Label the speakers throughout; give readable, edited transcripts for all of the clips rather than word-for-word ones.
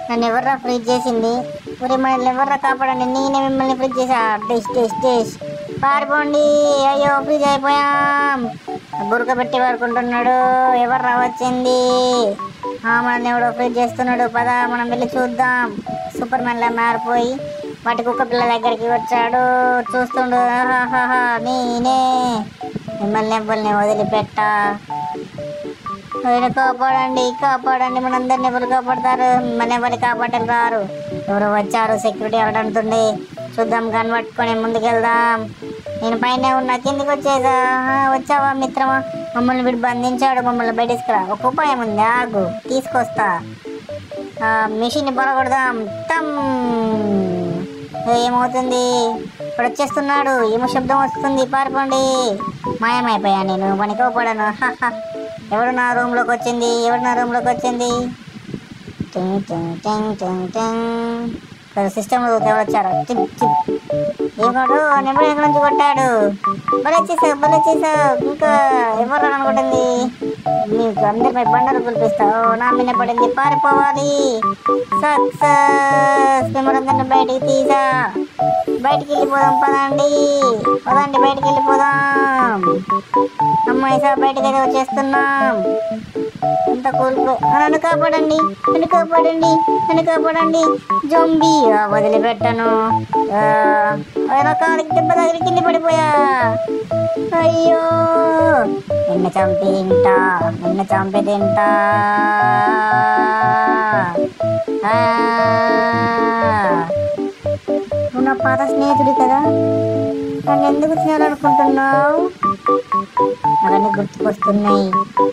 Speaker 1: నన్ను ఎవర్రా ఫ్రీజ్ చేసింది? ఒరే మనల్ని ఎవర్రా కాపాడండి, నేనే మిమ్మల్ని ఫ్రీజ్ చేసా. డిష్ డిష్ డిష్ పారిపోండి. అయ్యో ఫ్రీజ్ అయిపోయాం. గురక పెట్టి పడుకుంటున్నాడు. ఎవర్రా వచ్చింది? మనల్ని ఎవడో ఫ్రీజ్ చేస్తున్నాడు. పద మనం వెళ్ళి చూద్దాం. సూపర్ మ్యాన్లా మారిపోయి వాటి కుక్క పిల్ల దగ్గరికి వచ్చాడు. చూస్తుండు. నేనే మిమ్మల్ని ఎవ్వరిని వదిలిపెట్ట. కాపాడండి కాపాడండి, మనందరిని ఎవరు కాపాడతారు? మిమ్మల్ని ఎవరు కాపాడలు రారు. ఎవరు వచ్చారు? సెక్యూరిటీ ఎవడంటుంది. చూద్దాం, గన్ పట్టుకొని ముందుకెళ్దాం. నేను పైన ఉన్నా, కిందికి వచ్చేసా. వచ్చావా మిత్రమా? మమ్మల్ని వీడు బంధించాడు, మమ్మల్ని బయటికి రా. ఒక ఉపాయం ఉంది, ఆగు తీసుకొస్తా. మిషన్ పొరగొడదాం. ఏమవుతుంది? ఇప్పుడు వచ్చేస్తున్నాడు. ఏమో శబ్దం వస్తుంది, పారిపోండి. మాయమైపోయా నేను, పనికోపడను. ఎవడు నా రూమ్లోకి వచ్చింది? ఎవడు నా రూమ్లోకి వచ్చింది? సిస్టంలో ఎవరొచ్చారు? ఏమాడు నెంబర్ ఎక్కడి నుంచి కొట్టాడు? బలే చేసావు. ఇంకా ఎవరు అనుకుంటుంది? నీకు అందరిపై బండలు కురిపిస్తావు. నా మీద పడింది, పారిపోవాలి. సక్సెస్. మిమ్మల్ని బయటికి తీసా. బయటికి వెళ్ళిపోదాం, పదండి బయటికి వెళ్ళిపోదాం. అమ్మాయి సార్ బయటకి అయితే వచ్చేస్తున్నాం. అంత కోల్పో. నన్ను కాపాడండి. జొంబీ వదిలిపెట్టను. కాలికి దెబ్బ తగిలి కింద పడిపోయా. అయ్యో నిన్ను చంపి తింటా. నువ్వు నా పాత స్నేహితుడి కదా, నన్ను ఎందుకు తినాలనుకుంటున్నావు? అవన్నీ గుర్తుకొస్తున్నాయి.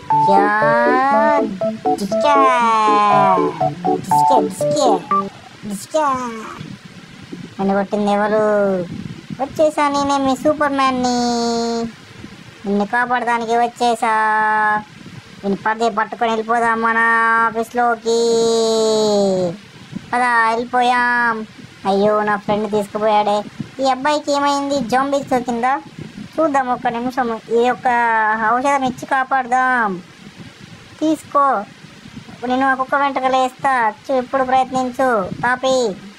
Speaker 1: నన్ను కొట్టింది ఎవరు? వచ్చేసా, నేనే మీ సూపర్ మ్యాన్ని. నిన్ను కాపాడడానికి వచ్చేసా. నేను పట్టుకొని వెళ్ళిపోదాం మన ఆఫీస్లోకి. అదా వెళ్ళిపోయాం. అయ్యో నా ఫ్రెండ్ తీసుకుపోయాడే. ఈ అబ్బాయికి ఏమైంది? జొంబీస్ సోకిందా? చూద్దాం, ఒక్క నిమిషం. ఈ యొక్క ఔషధం ఇచ్చి కాపాడుదాం. తీసుకో. నేను ఆ కుక్క వెంటకలు వేస్తా. ఎప్పుడు ప్రయత్నించు. తాపి.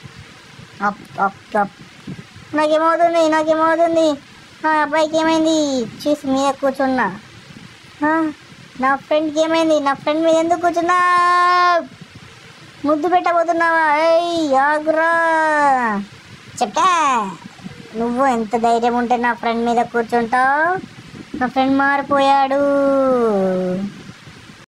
Speaker 1: నాకేమవుతుంది? అబ్బాయికి ఏమైంది? చూసి మీద కూర్చున్నా. నా ఫ్రెండ్కి ఏమైంది? నా ఫ్రెండ్ మీద ఎందుకు కూర్చున్నా? ముద్దు పెట్టబోతున్నావా? ఆగురా. చెప్పా, నువ్వు ఎంత ధైర్యం ఉంటే నా ఫ్రెండ్ మీద కూర్చుంటావు? నా ఫ్రెండ్ మారిపోయాడు.